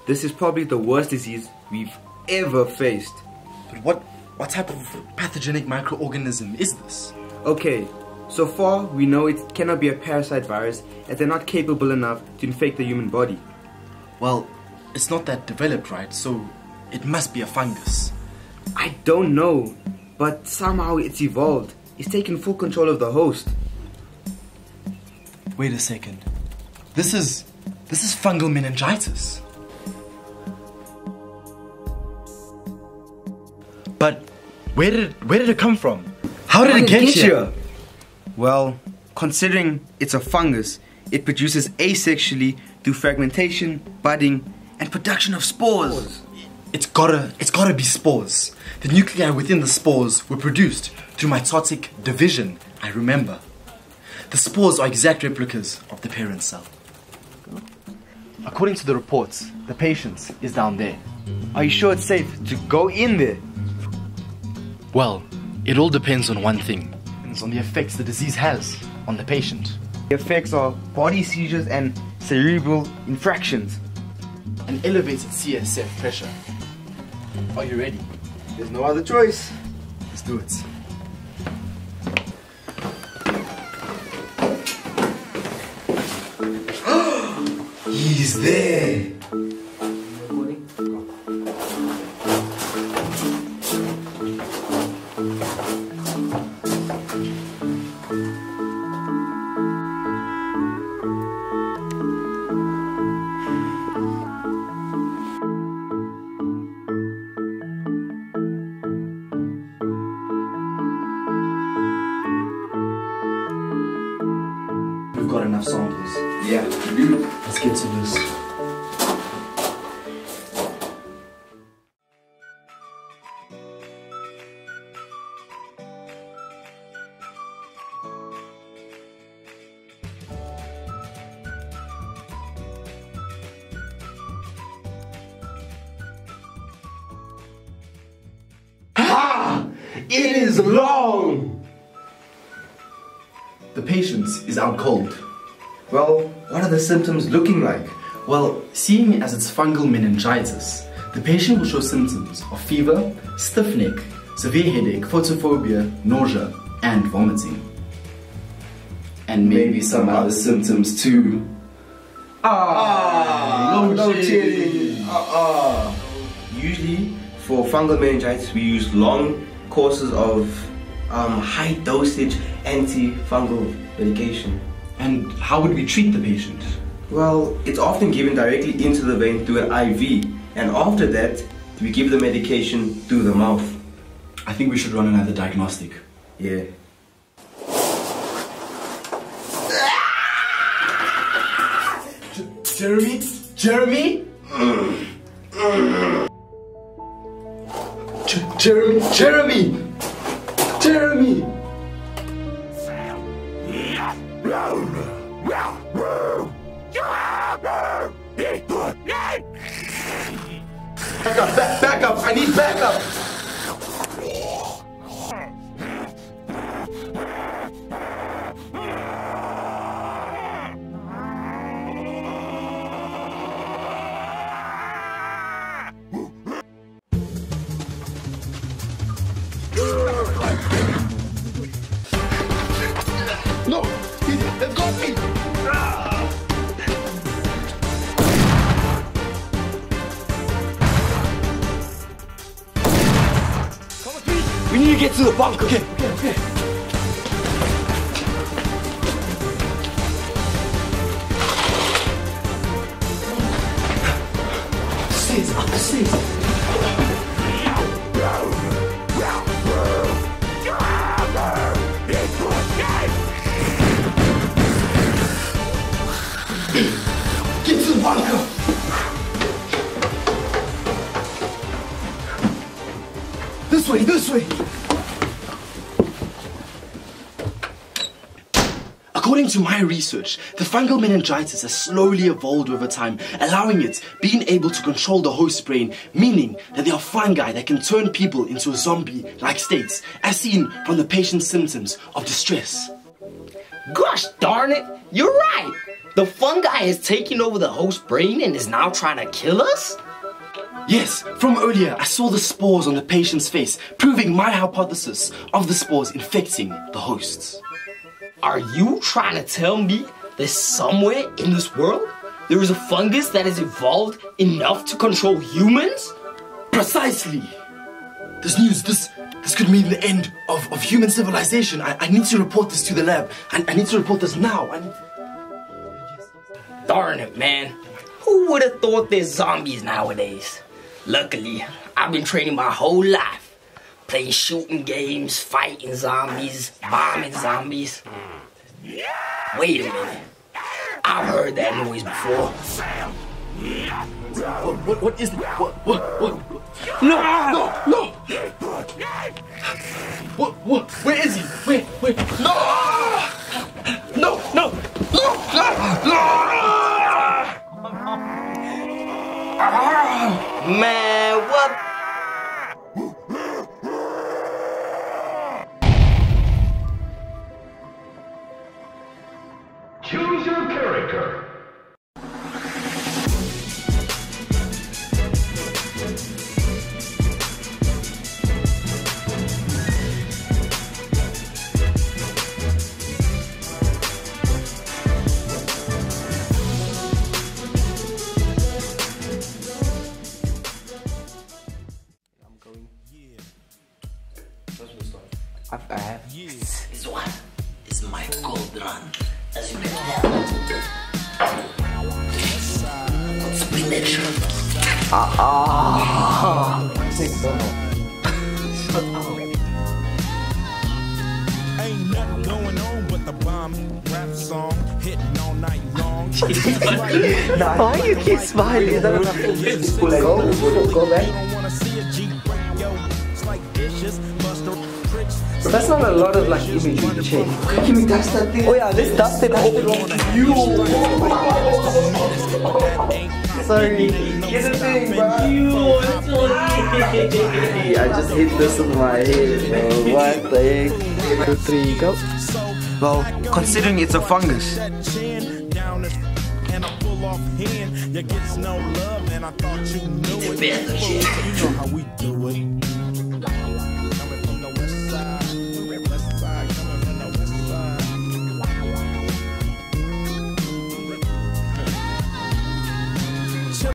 This is probably the worst disease we've ever faced. But what type of pathogenic microorganism is this? Okay, so far we know it cannot be a parasite virus as they're not capable enough to infect the human body. Well, it's not that developed, right? So it must be a fungus. I don't know, but somehow it's evolved. It's taken full control of the host. Wait a second. This is fungal meningitis. But where did it come from? How did it get here? Well, considering it's a fungus, it produces asexually through fragmentation, budding, and production of spores. It's gotta be spores. The nuclei within the spores were produced through mitotic division, I remember. The spores are exact replicas of the parent cell. According to the reports, the patient is down there. Are you sure it's safe to go in there? Well, it all depends on one thing. It's on the effects the disease has on the patient. The effects are body seizures and cerebral infractions. An elevated CSF pressure. Are you ready? There's no other choice. Let's do it. He's there. We've got enough samples. Yeah. Let's get to this. Ha! It is long! The patient is out cold. Well, what are the symptoms looking like? Well, seeing as it's fungal meningitis, the patient will show symptoms of fever, stiff neck, severe headache, photophobia, nausea, and vomiting. And maybe some other symptoms too. Load shedding. Usually, for fungal meningitis, we use long courses of high dosage antifungal medication. And how would we treat the patient? Well, it's often given directly into the vein through an IV, and after that, we give the medication through the mouth. I think we should run another diagnostic. Yeah. Jeremy? Jeremy? Jeremy! Jeremy! Back up! I need backup! No! They've got me! We need to get to the bunker. Okay. Up the stairs. Get to the bunker. This way. According to my research, the fungal meningitis has slowly evolved over time, allowing it being able to control the host brain, meaning that there are fungi that can turn people into a zombie-like states, as seen from the patient's symptoms of distress. Gosh darn it, you're right! The fungi has taken over the host brain and is now trying to kill us? Yes, from earlier I saw the spores on the patient's face, proving my hypothesis of the spores infecting the hosts. Are you trying to tell me that somewhere in this world there is a fungus that has evolved enough to control humans? Precisely! This news, this could mean the end of human civilization. I need to report this to the lab. I need to report this now. Darn it, man. Who would have thought there's zombies nowadays? Luckily, I've been training my whole life. Playing shooting games, fighting zombies, bombing zombies. Wait a minute. I've heard that noise before. What is it? What? No! What? Where is he? Where? No! Man, what? Choose your character. I have. This one is my gold run. As you can tell. Spinach. Ain't nothing going on but the bomb rap song hitting all night long. Why you keep smiling? Go back. But that's not a lot of like imagery to change. Can we dust that thing? Oh yeah, let's dust it. Sorry. Get the thing, bro. I just hit this in my head, bro. What the heck? 2, 3, go. Well, considering it's a fungus, It's a better shit.